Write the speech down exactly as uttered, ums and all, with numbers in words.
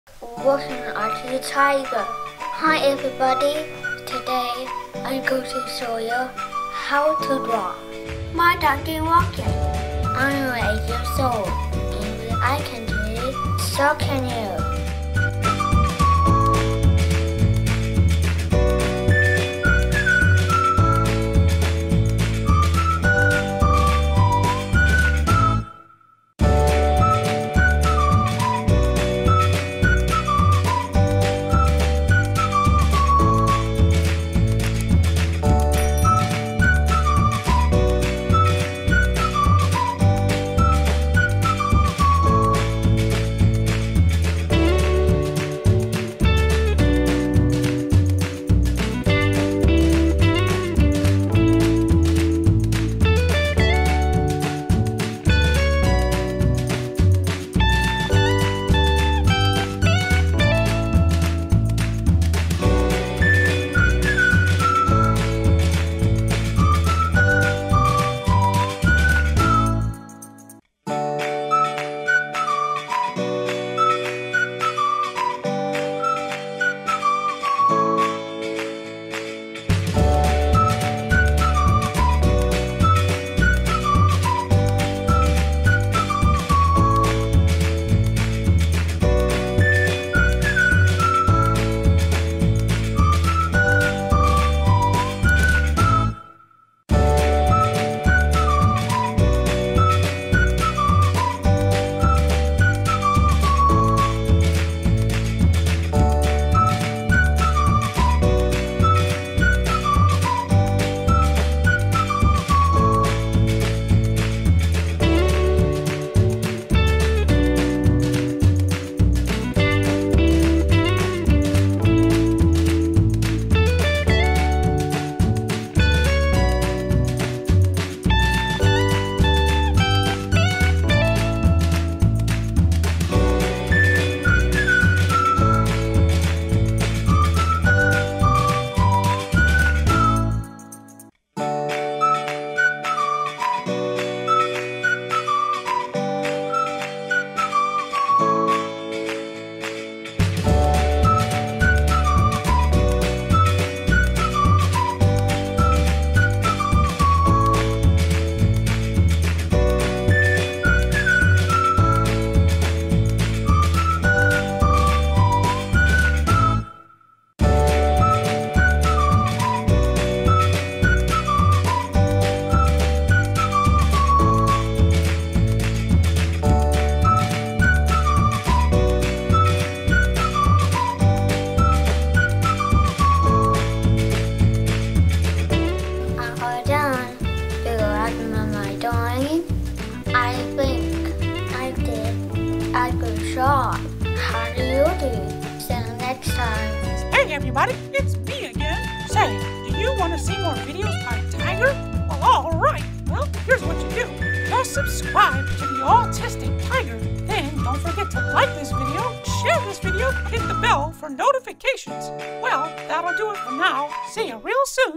Welcome to Autistic Tiger. Hi everybody. Today I'm going to show you how to draw. My doggy walking. I'm eight years old. And I can do it, so can you. I think I did a good job. How do you do? See you next time. Hey everybody, it's me again. Say, do you want to see more videos by Tiger? Well, alright. Well, here's what you do. Just subscribe to the Autistic Tiger. Then don't forget to like this video, share this video, hit the bell for notifications. Well, that'll do it for now. See you real soon.